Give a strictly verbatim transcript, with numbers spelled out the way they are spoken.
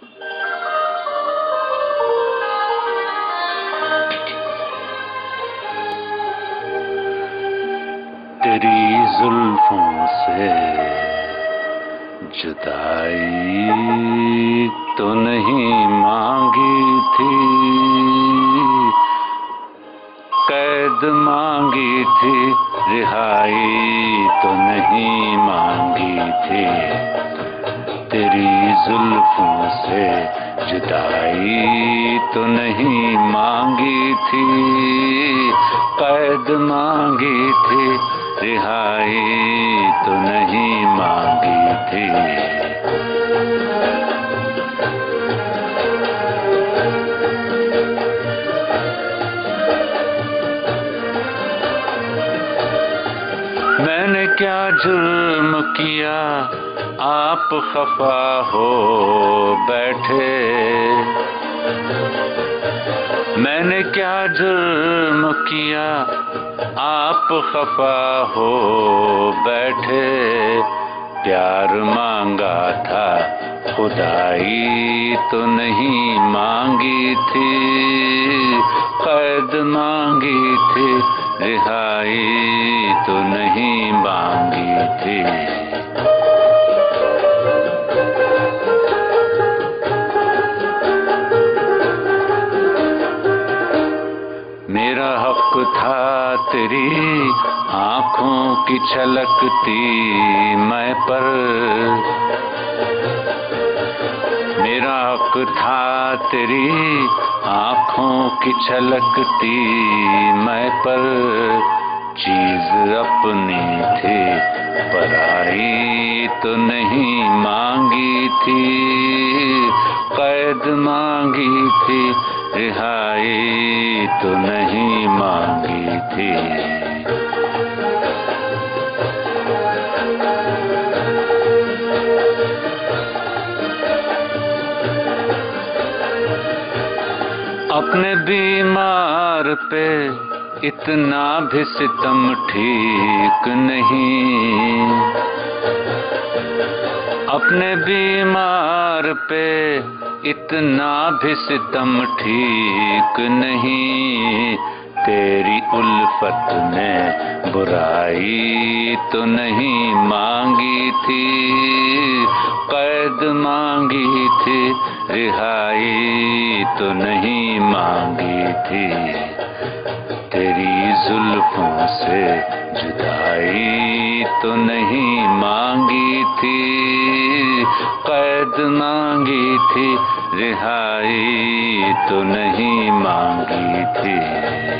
तेरी जुल्फों से जुदाई तो नहीं मांगी थी, कैद मांगी थी, रिहाई तो नहीं मांगी थी। तेरी जुल्फों से जुदाई तो नहीं मांगी थी, कैद मांगी थी, रिहाई तो नहीं मांगी थी। मैंने क्या जुल्म किया आप खफा हो बैठे, मैंने क्या जुल्म किया आप खफा हो बैठे। प्यार मांगा था खुदाई तो नहीं मांगी थी, कैद मांगी थी, रिहाई तो नहीं मांगी थी। मेरा हक था तेरी आँखों की छलकती मैं पर, मेरा हक था तेरी आँखों की छलकती मैं पर। चीज अपनी थी पराई तो नहीं मांगी थी, कैद मांगी थी, रिहाई तो नहीं मांगी थी। अपने बीमार पे इतना भी सितम ठीक नहीं, अपने बीमार पे इतना भी सितम ठीक नहीं। तेरी उल्फत ने बुराई तो नहीं मांगी थी, कैद मांगी थी, रिहाई तो नहीं मांगी थी। तेरी जुल्फों से जुदाई तो नहीं मांगी थी, कैद मांगी थी, रिहाई तो नहीं मांगी थी।